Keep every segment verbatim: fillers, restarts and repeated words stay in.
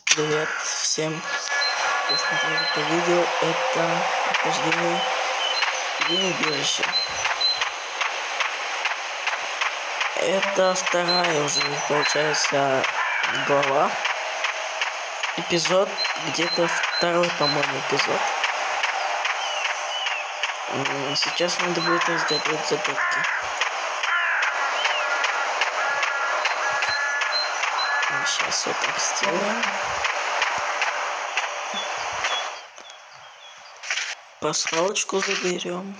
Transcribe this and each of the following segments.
Привет всем, кто смотрел это видео. Это прохождение убежища. Это вторая уже, получается, глава. Эпизод, где-то второй, по-моему, эпизод. Сейчас надо будет разгадывать загадки. Сейчас вот так сделаем. Пасхалочку заберем.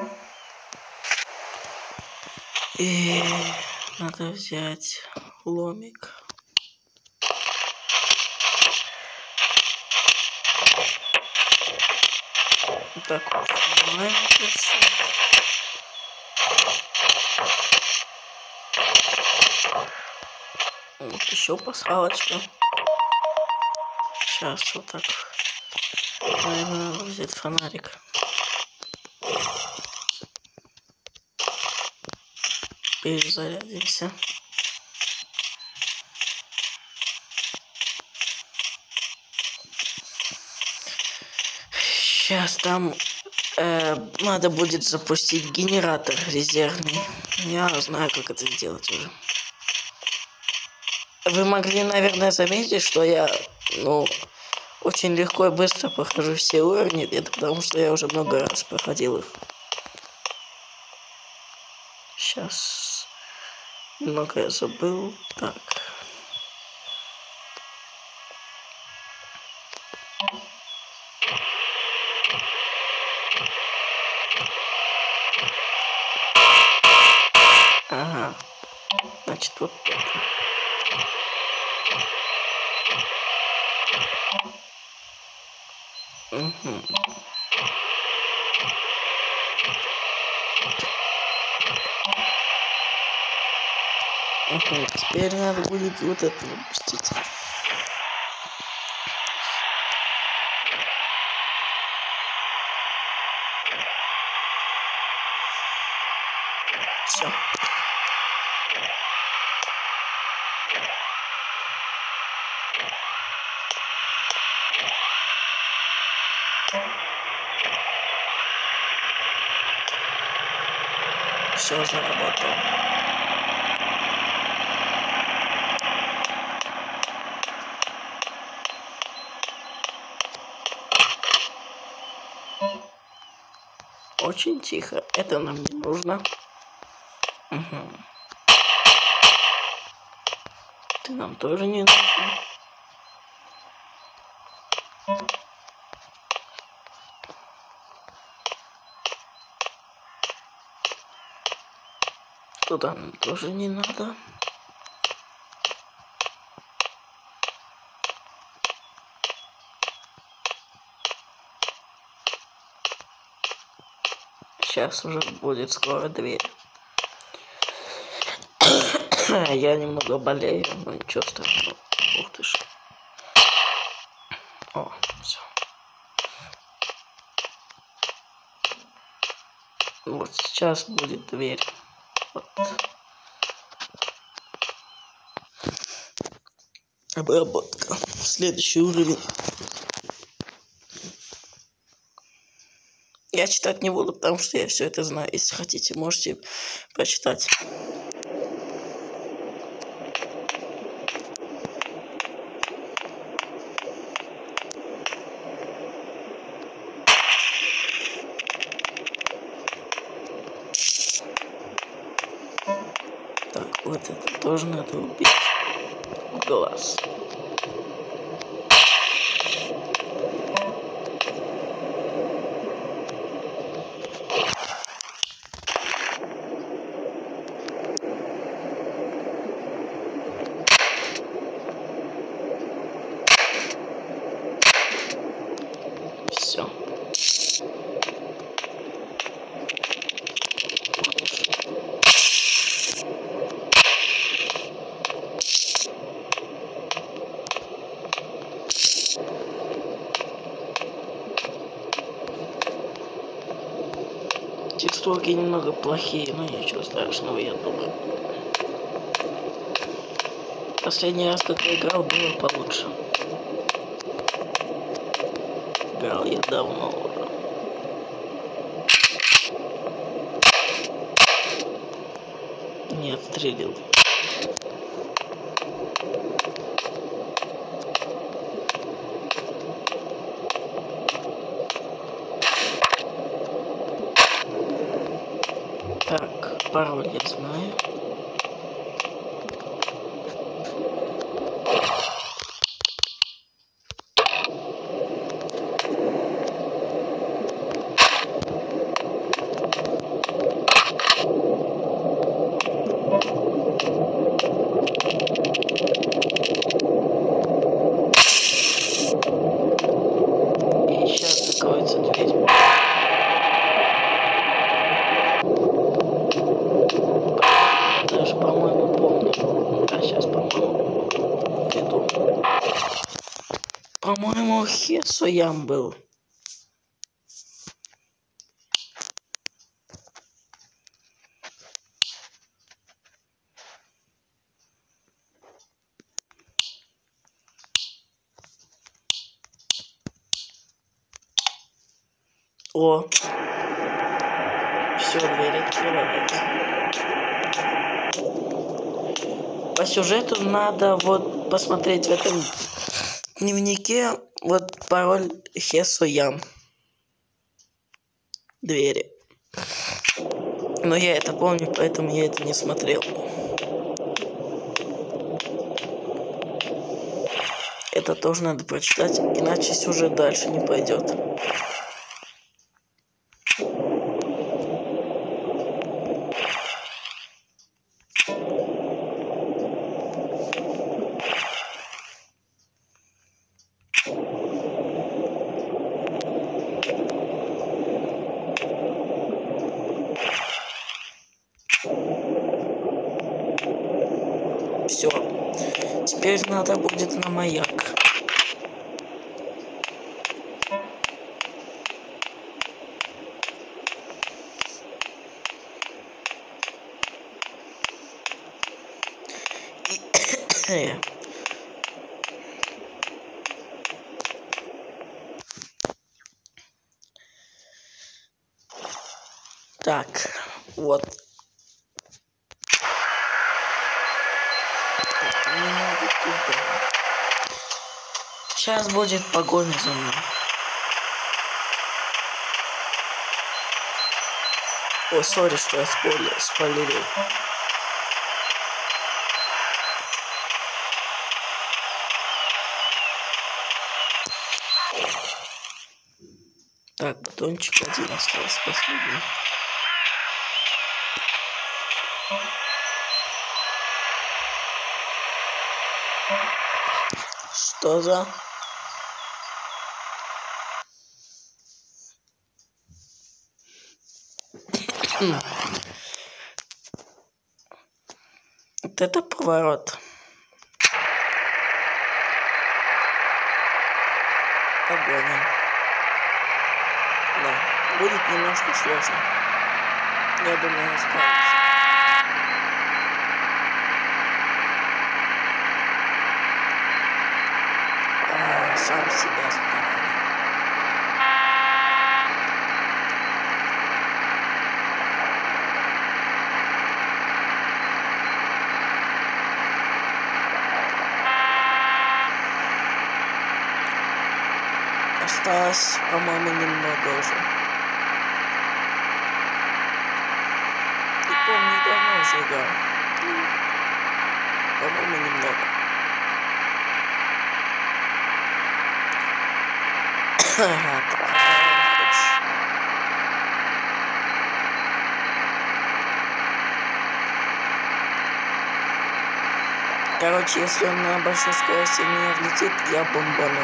И надо взять ломик. Вот так вот снимаем это все. Вот еще пасхалочка. Сейчас вот так. Наверное, надо взять фонарик. Перезарядимся. Сейчас там э, надо будет запустить генератор резервный. Я знаю, как это сделать уже. Вы могли, наверное, заметить, что я, ну, очень легко и быстро прохожу все уровни. Это потому, что я уже много раз проходил их. Сейчас много я забыл. Так. Ага. Значит, вот это. Угу. Угу. Теперь надо будет вот это выпустить. Все. Все заработало. Очень тихо. Это нам не нужно. Угу. Ты нам тоже не нужен. Туда нам тоже не надо. Сейчас уже будет скоро дверь. Я немного болею, но ничего страшного. Ух ты ж. О, все. Вот сейчас будет дверь. Вот. Обработка. Следующий уровень. Я читать не буду, потому что я все это знаю. Если хотите, можете прочитать. Так, вот это тоже надо убить. Глаз. Все. Текстурки немного плохие, но ничего страшного, я думаю. Последний раз, как я играл, было получше. играл я давно уже. Не отстрелил. Так, пароль я знаю. И сейчас закроется дверь. Даже, по-моему, помню. А сейчас, по-моему, иду. По-моему, Хесоям был. О, все, дверь открывается. По сюжету надо вот посмотреть в этом дневнике вот пароль Хесоям. Двери. Но я это помню, поэтому я это не смотрел. Это тоже надо прочитать, иначе сюжет дальше не пойдет. Все. Теперь надо будет на маяк. И... Так, вот. Сейчас будет погоня за мной. О, сори, что я спойлер, спойлерил. Так, батончик один остался, последний. Что за... Вот это поворот. Погоня. Да, будет немножко сложно. Я думаю, я справлюсь. А, сам себя справлю. Осталось, по-моему, немного уже. И помню, давно уже играл. По-моему, немного. Ага, так, короче, если он на большой скорости в меня влетит, я бомбану.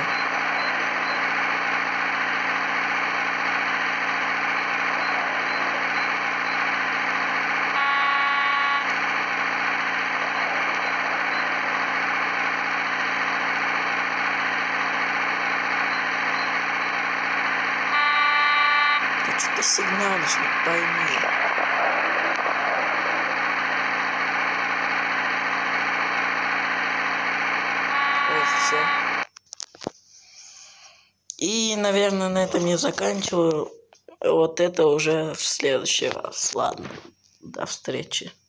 Ты что-то сигналишь, не пойми. Ох, все. И, наверное, на этом я заканчиваю. Вот это уже в следующий раз. Ладно, до встречи.